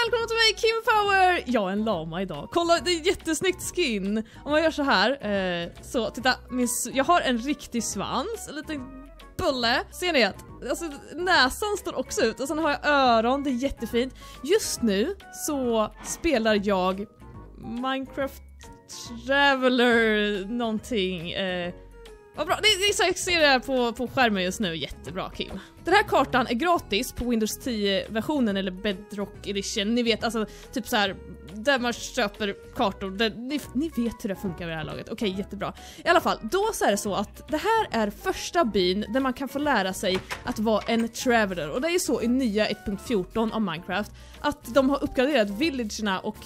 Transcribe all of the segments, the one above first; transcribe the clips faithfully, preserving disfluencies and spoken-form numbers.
välkomna till mig, Kim Power! Jag är en lama idag. Kolla, det är ett jättesnyggt skin. Om man gör så här, eh, så titta, min, jag har en riktig svans, en liten bulle. Ser ni att alltså, näsan står också ut och sen har jag öron, det är jättefint. Just nu så spelar jag Minecraft Traveler någonting. Eh, vad bra, det är så jag ser det här på, på skärmen just nu, jättebra Kim. Den här kartan är gratis på Windows tio-versionen eller Bedrock Edition. Ni vet, alltså typ så här där man köper kartor. Där, ni, ni vet hur det funkar vid det här laget. Okej, jättebra. I alla fall, då så är det så att det här är första byn där man kan få lära sig att vara en traveler. Och det är ju så i nya ett punkt fjorton av Minecraft att de har uppgraderat villagerna och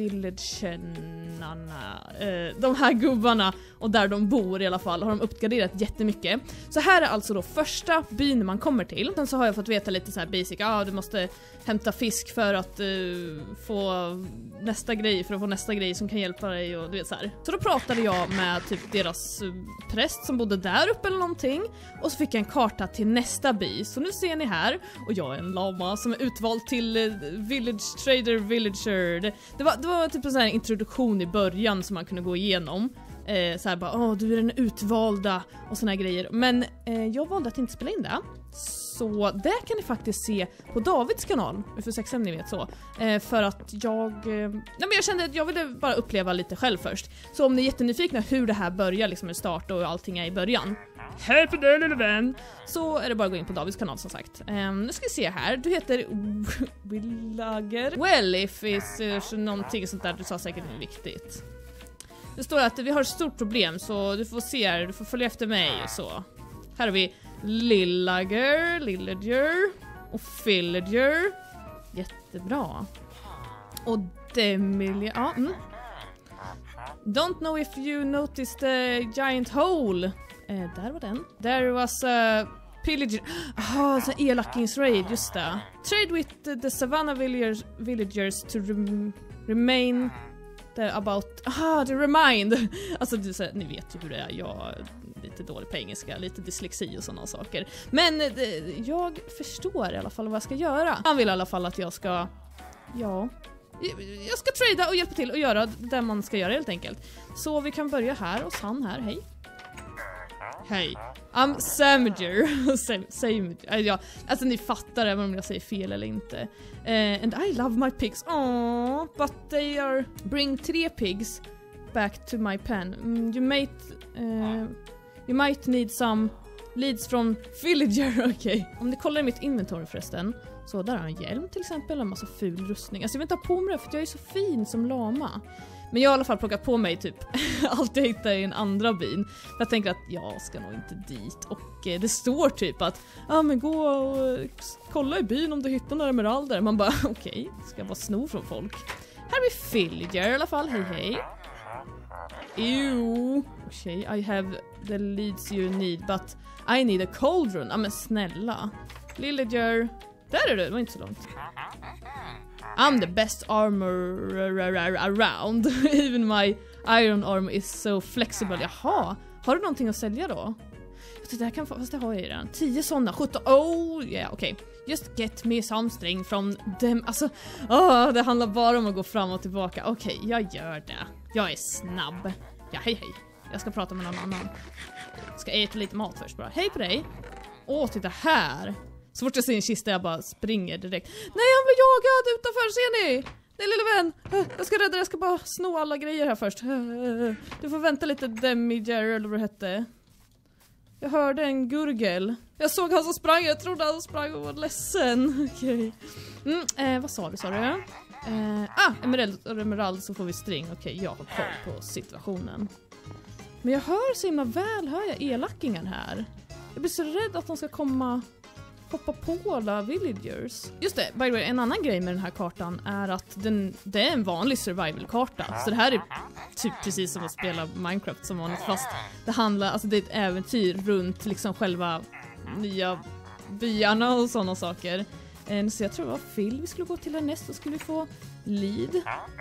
villagerna, eh, de här gubbarna och där de bor i alla fall har de uppgraderat jättemycket. Så här är alltså då första byn man kommer till. Sen så har jag fått veta lite så här basic, ja ah, du måste hämta fisk för att uh, få nästa grej, för att få nästa grej som kan hjälpa dig och du vet så här. Så då pratade jag med typ deras uh, präst som bodde där uppe eller någonting och så fick jag en karta till nästa by. Så nu ser ni här, och jag är en lama som är utvald till uh, Village Trader Villager. Det, det, var, det var typ en sån här introduktion i början som man kunde gå igenom. Eh, så här bara, åh du är den utvalda och såna här grejer. Men eh, jag valde att inte spela in det. Så det kan ni faktiskt se på Davids kanal, för sex om ni vet så. Eh, för att jag... Eh, nej men jag kände att jag ville bara uppleva lite själv först. Så om ni är jättenyfikna hur det här börjar, liksom med start och allting är i början. Hej på dig lille vän! Så är det bara att gå in på Davids kanal som sagt. Eh, nu ska vi se här, du heter Willager. Well, if it's uh, någonting sånt där, du sa säkert något viktigt. Det står att vi har ett stort problem så du får se här, du får följa efter mig och så. Här har vi Lillager, Lillager och Villager. Jättebra. Och Demilia, ja. Mm. Don't know if you noticed the giant hole. Eh, där var den. There was a pillager. Ah, så elakings raid, just det. Trade with the, the Savannah villagers, villagers to rem, remain the about. Ah, the remind. Alltså du, så, ni vet ju hur det är. Jag är lite dålig på engelska, lite dyslexi och sådana saker. Men det, jag förstår i alla fall vad jag ska göra. Han vill i alla fall att jag ska, ja, jag ska trada och hjälpa till och göra det man ska göra helt enkelt. Så vi kan börja här och han här, hej. Hej. I'm Samager. Samager. Ja, alltså ni fattar även om jag säger fel eller inte. Uh, and I love my pigs. Aww, but they are... Bring three pigs back to my pen. Mm, you might... Uh, you might need some leads from villager. Okej. Okay. Om ni kollar i mitt inventory förresten. Så där har jag en hjälm till exempel. En massa ful rustning. Alltså jag vill inte ha på mig det för jag är så fin som lama. Men jag har i alla fall plockat på mig typ allt jag hittar i en andra byn. Jag tänker att jag ska nog inte dit. Och eh, det står typ att ja ah, men gå och eh, kolla i byn om du hittar några emeralder. Man bara okej, okay, ska jag bara sno från folk. Här är vi villager i alla fall, hej hej. Ew. Okej, okay, I have the leads you need but I need a cauldron. Ja ah, men snälla. Villager. Där är du, det var inte så långt. I'm the best armor around. Even my iron armor is so flexible. Jaha, har du någonting att sälja då? Jag tycker det här kan, fast det har jag ju redan. tio sådana, sjutton. Oh, yeah, okej. Okay. Just get me some string from them. Alltså, oh, det handlar bara om att gå fram och tillbaka. Okej, okay, jag gör det. Jag är snabb. Ja, hej hej. Jag ska prata med någon annan. Jag ska äta lite mat först bara. Hej på dig. Åh, oh, titta här. Så fort jag ser en kista jag bara springer direkt. Nej, han blir jagad utanför, ser ni? Nej, lille vän. Jag ska rädda, jag ska bara sno alla grejer här först. Du får vänta lite, Demiger eller vad det hette. Jag hörde en gurgel. Jag såg han som sprang, jag trodde han sprang och var ledsen. Okej. Okay. Mm, eh, vad sa du, sa du? Eh, ah, emerald, emerald så får vi string. Okej, okay, jag har koll på situationen. Men jag hör så himla väl, hör jag elackingen här. Jag blir så rädd att de ska komma... hoppa på alla villagers. Just det, by the way, en annan grej med den här kartan är att den, det är en vanlig survival-karta. Så det här är typ precis som att spela Minecraft som vanligt, fast det handlar, alltså det är ett äventyr runt liksom själva nya byarna och sådana saker. Så jag tror det var Phil vi skulle gå till härnäst och skulle vi få lead.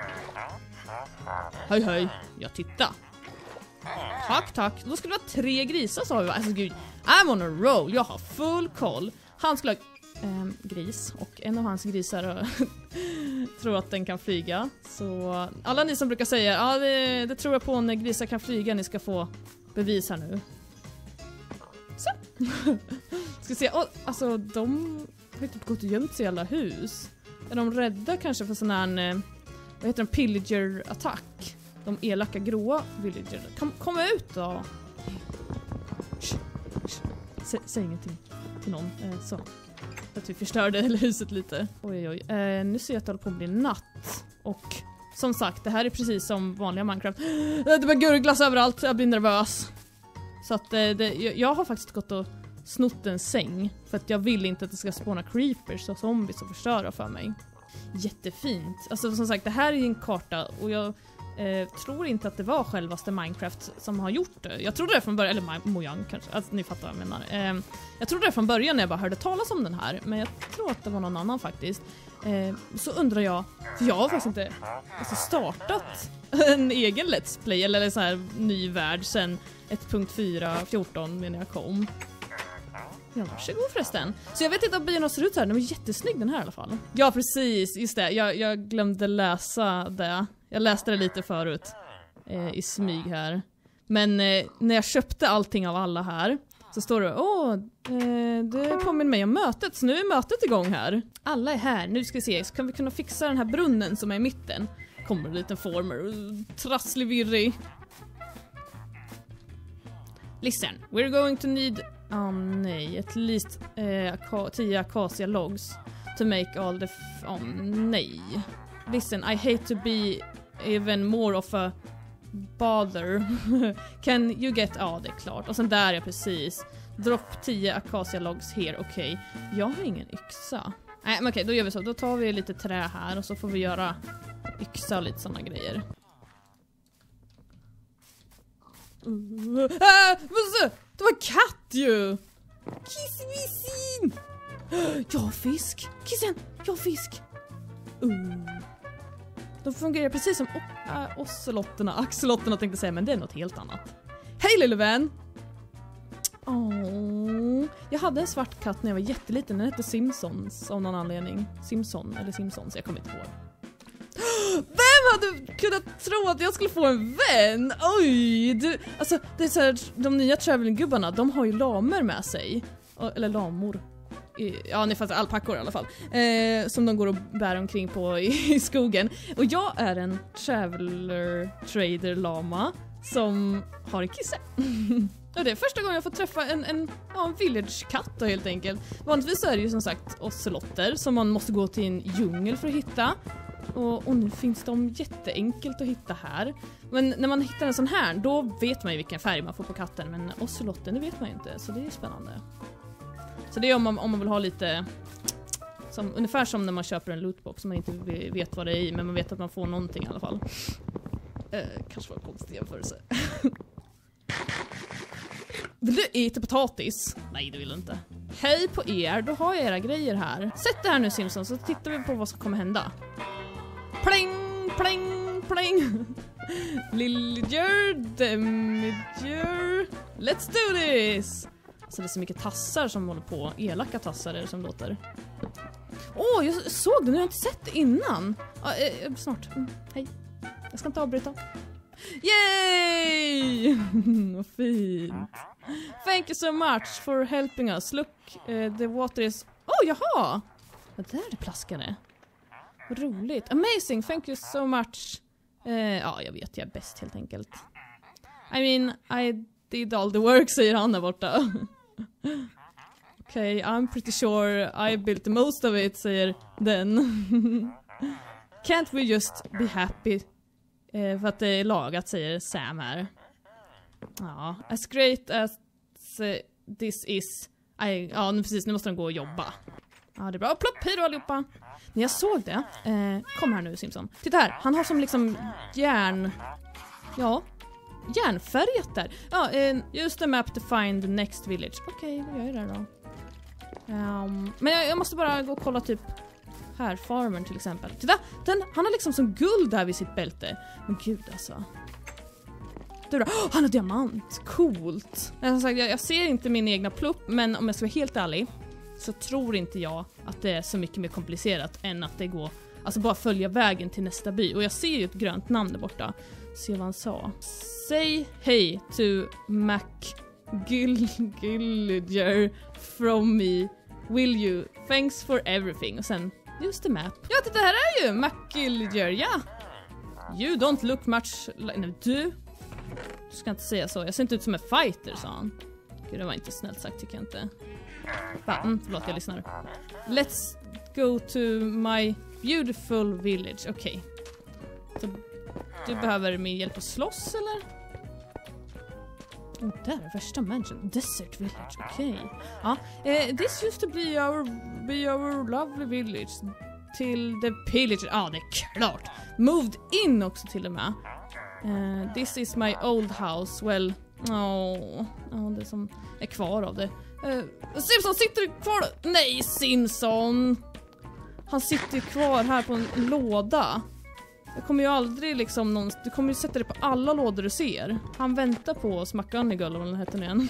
Hej hej, jag tittar. Tack, tack. Då skulle det vara tre grisar sa vi. Alltså gud, I'm on a roll. Jag har full koll. Han skulle ha ähm, gris och en av hans grisar har tror att den kan flyga. Så alla ni som brukar säga, ja det, det tror jag på när grisar kan flyga, ni ska få bevis här nu. Så. Ska se, oh, alltså de har typ gått och gömt sig i alla hus. Är de rädda kanske för sån här, vad heter de, pillager-attack? De elaka gråa villager. Kom, kom ut då! Shh, shh. Sä, säg ingenting till någon. Eh, så. Att vi förstörde huset lite. Oj, oj. Eh, nu ser jag att det håller på att bli natt. Och som sagt, det här är precis som vanliga Minecraft. Det var gurglas överallt. Jag blir nervös. Så att eh, det, jag har faktiskt gått och snott en säng. För att jag vill inte att det ska spåna creepers och zombies och förstöra för mig. Jättefint. Alltså som sagt, det här är en karta och jag eh, tror inte att det var självaste Minecraft som har gjort det. Jag trodde det från början, eller Mojang kanske, alltså, ni fattar vad jag menar. Eh, jag trodde det från början när jag bara hörde talas om den här, men jag tror att det var någon annan faktiskt. Eh, så undrar jag, för jag har faktiskt inte alltså, startat en egen Let's Play eller en sån här ny värld sen ett punkt fyra fjorton när jag kom. Ja, varsågod förresten. Så jag vet inte om bilarna ser ut så här. Den var jättesnygg den här i alla fall. Ja, precis. Just det. Jag, jag glömde läsa det. Jag läste det lite förut. Eh, I smyg här. Men eh, när jag köpte allting av alla här så står det, åh, eh, det påminner mig om mötet. Så nu är mötet igång här. Alla är här. Nu ska vi se. Så kan vi kunna fixa den här brunnen som är i mitten. Kommer en liten former. Trasslig virrig. Listen, we're going to need... Oh nej, at least eh, tio acacia logs to make all the... F oh nej. Listen, I hate to be even more of a bother. Can you get... Ja, oh, det är klart. Och sen där är precis. Drop tio acacia logs here, okej. Okay. Jag har ingen yxa. Nej, men okej, okay, då gör vi så. Då tar vi lite trä här och så får vi göra yxa och lite sådana grejer. Uh, äh, det var katt ju! Kissvissin! Ja, fisk! Kissen! Ja, fisk! Uh. De fungerar precis som äh, ocelotterna. Axelotterna tänkte säga, men det är något helt annat. Hej lille vän! Oh. Jag hade en svart katt när jag var jätteliten. Den hette Simpsons av någon anledning. Simpson eller Simpsons, jag kommer inte ihåg. Vem hade kunnat tro att jag skulle få en vän? Oj, du, alltså det är så här, de nya traveling-gubbarna, de har ju lamer med sig. Eller lamor. Ja, ni fattar, alpackor i alla fall. Eh, som de går och bär omkring på i, i skogen. Och jag är en traveler trader lama som har en kisse. Och det är första gången jag får träffa en, en, ja, en village-katt då, helt enkelt. Vanligtvis så är det ju som sagt ocelotter som man måste gå till en djungel för att hitta. Och, och nu finns de jätteenkelt att hitta här. Men när man hittar en sån här, då vet man ju vilken färg man får på katten. Men ocelotten, det vet man ju inte, så det är spännande. Så det är om man, om man vill ha lite... Som, ungefär som när man köper en lootbox som man inte vet vad det är i, men man vet att man får någonting i alla fall. Eh, kanske var en konstig jämförelse. Vill du äta potatis? Nej, det vill du inte. Hej på er, då har jag era grejer här. Sätt det här nu Simpsons, så tittar vi på vad som kommer hända. Pling, pling, pling. Lillager, demiger. Let's do this! Så det är så mycket tassar som håller på. Elaka tassar är det som låter. Åh, oh, jag såg det. Nu har jag inte sett det innan. Ah, eh, snart. Mm, hej. Jag ska inte avbryta. Yay! Vad fint. Thank you so much for helping us. Look, uh, the water is... Oh, jaha! Vad där det plaskade. Vad roligt. Amazing, thank you so much. Uh, ja, jag vet, jag är bäst helt enkelt. I mean, I did all the work, säger han där borta. Okay, I'm pretty sure I built the most of it, säger den. Can't we just be happy? Uh, för att det är lagat, säger Sam här. Ja, as great as uh, this is... I, ja, nu, precis, nu måste de gå och jobba. Ja, det är bra. Plopp, hej då allihopa. När jag såg det... Eh, kom här nu, Simpson. Titta här, han har som liksom järn... Ja, järnfärgat där. Ja, uh, use the map to find the next village. Okej, okay, då gör jag det då. Um, men jag, jag måste bara gå och kolla typ... Här, farmern till exempel. Titta, den, han har liksom som guld där vid sitt bälte. Men gud alltså... Oh, han har diamant, coolt. Jag, jag ser inte min egna plupp, men om jag ska vara helt ärlig så tror inte jag att det är så mycket mer komplicerat än att det går Alltså bara följa vägen till nästa by. Och jag ser ju ett grönt namn där borta. Se vad han sa. Say hey to McGilliger from me. Will you? Thanks for everything. Och sen, just the map. Ja, det här är ju McGilliger, ja. You don't look much like... Nej, du... Du ska inte säga så. Jag ser inte ut som en fighter, sa han. Gud, det var inte snällt sagt, tycker jag inte. Mm, förlåt, jag lyssnar. Let's go to my beautiful village. Okej. Okay. Du behöver min hjälp att slåss, eller? Oh, där är värsta mansion. Desert village, okej. Okay. Ja, eh, this used to be our, be our lovely village. Till the pillage. Ja, ah, det är klart. Moved in också till och med. Uh, this is my old house. Well, oh, oh, det som är kvar av det. Uh, Simpson sitter kvar. Nej, Simpson. Han sitter kvar här på en låda. Jag kommer ju aldrig liksom någon, du kommer ju sätta det på alla lådor du ser. Han väntar på oss, McGonagall, eller vad den heter nu igen.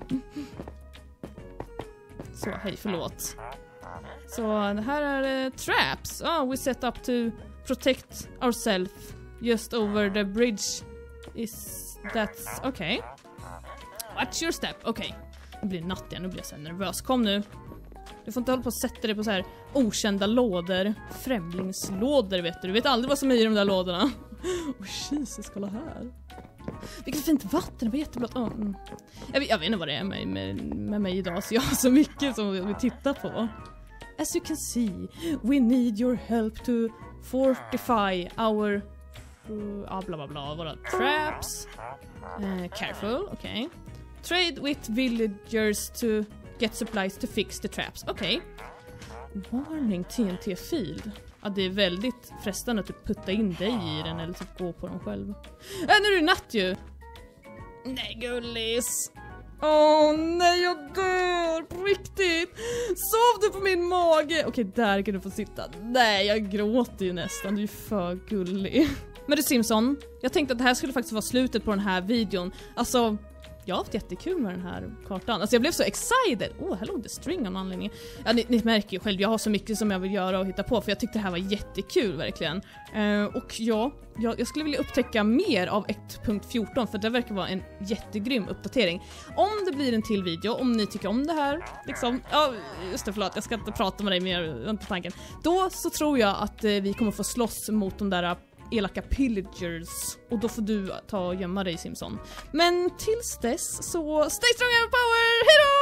Så, hej, förlåt. Så, det här är uh, traps. Oh, we set up to protect ourselves. Just over the bridge. Is that's okay. Watch your step. Okej. Okay. Det blir natt igen, nu blir jag så nervös. Kom nu. Du får inte hålla på att sätta dig på så här okända lådor. Främlingslådor, vet du. Du vet aldrig vad som är i de där lådorna. Åh, oh, Jesus, kolla här. Vilket fint vatten, det var jätteblått. Oh, mm. jag, vet, jag vet inte vad det är med, med, med mig idag, så jag har så mycket som vi tittar på. As you can see, we need your help to fortify our... Uh, bla bla bla, våra traps. Uh, careful, okej. Okay. Trade with villagers to get supplies to fix the traps. Okej. Okay. Warning T N T field. Ja, det är väldigt frestande att typ putta in dig i den eller typ gå på dem själv. Äh, nu är det natt ju. Nej, gullis. Åh, oh, nej, jag dör på riktigt. Sov du på min mage? Okej, okay, där kan du få sitta. Nej, jag gråter ju nästan. Du är för gullig. Men du, Simpson, jag tänkte att det här skulle faktiskt vara slutet på den här videon. Alltså, jag har haft jättekul med den här kartan. Alltså jag blev så excited. Åh, oh, hello the string av någon anledning. Ja, ni, ni märker ju själv, jag har så mycket som jag vill göra och hitta på. För jag tyckte det här var jättekul, verkligen. Uh, och ja, jag, jag skulle vilja upptäcka mer av ett punkt fjorton. För det verkar vara en jättegrym uppdatering. Om det blir en till video, om ni tycker om det här, liksom, ja, just det, förlåt, jag ska inte prata med dig mer på tanken. Då så tror jag att uh, vi kommer få slåss mot de där elaka pillagers. Och då får du ta och gömma dig, Simpson. Men tills dess så stay strong and power. Hejdå!